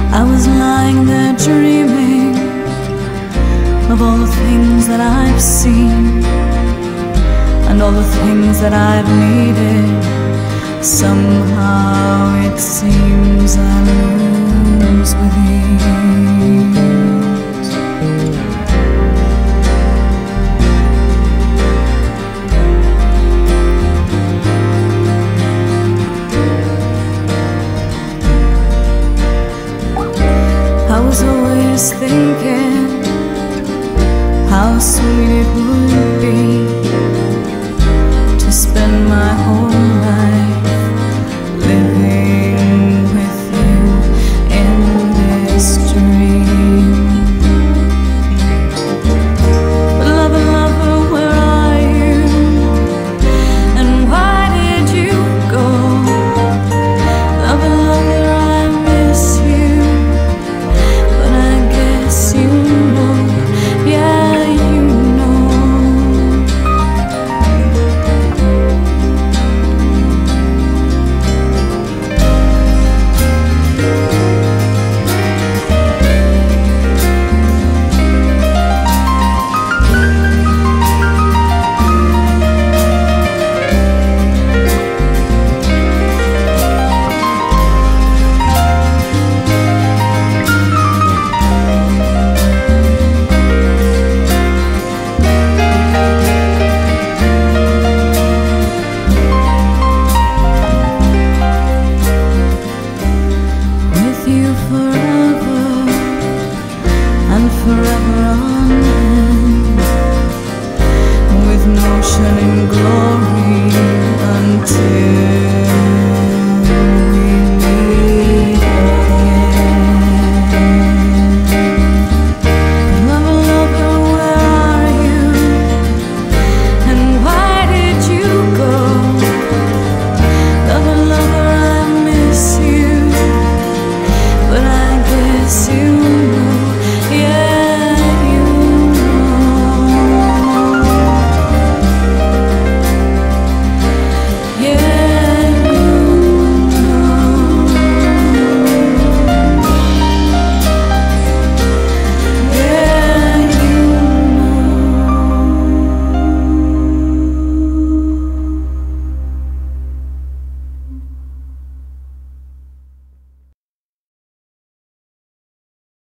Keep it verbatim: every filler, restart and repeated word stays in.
I was lying there dreaming of all the things that I've seen and all the things that I've needed. Somehow it seems I lose with ease. I was always thinking how sweet it would be to spend my whole life living with you in this dream. But lover, lover, where are you? And why did you go? Lover, lover, I miss you. But I guess you know, yeah, you know. With you forever and forever on.